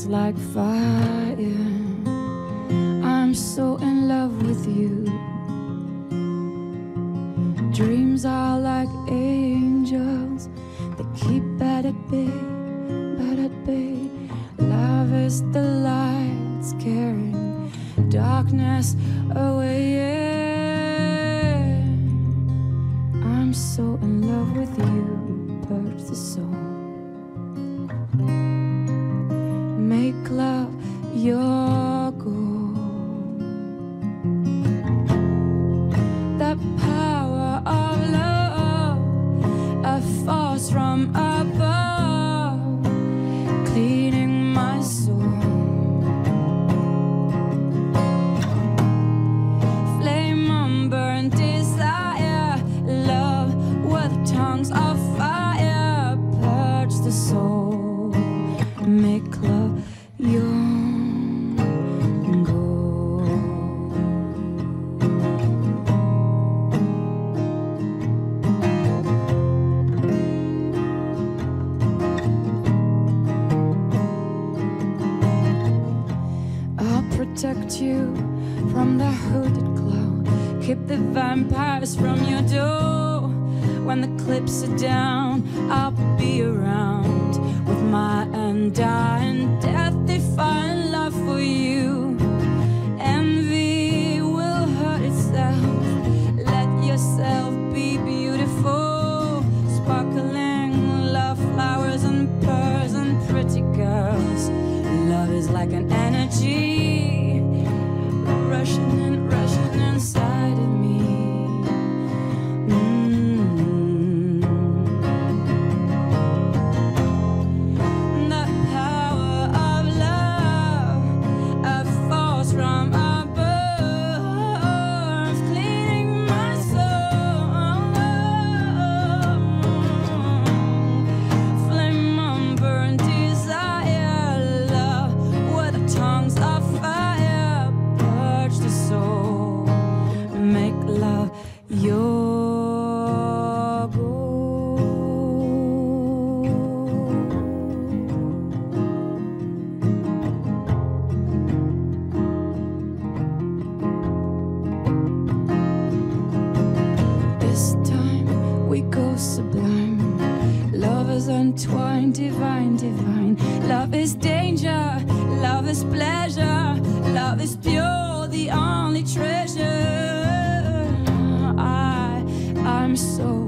like fire. I'm so in love with you. Dreams are like angels, they keep at bay, but at bay. Love is the light scaring darkness away. Yeah. I'm so in love with you, purge the soul. Make love your goal. The power of love, a force from above, cleaning my soul. Flame unburned desire, love with tongues of fire, purge the soul. Make love your protect you from the hooded cloud. Keep the vampires from your door. When the clips are down, I'll be around with my undying, death-defying love for you. Envy will hurt itself. Let yourself be beautiful. Sparkling love flowers and pearls and pretty girls. Love is like an energy rushing inside of me. The power of love, a force from above, cleaning my soul. Flame unburned desire, love with tongues of fire, purge the soul. Make love your goal. This time we go sublime. Love is entwined, divine, divine. Love is danger, love is pleasure, love is pure, the only treasure. I'm so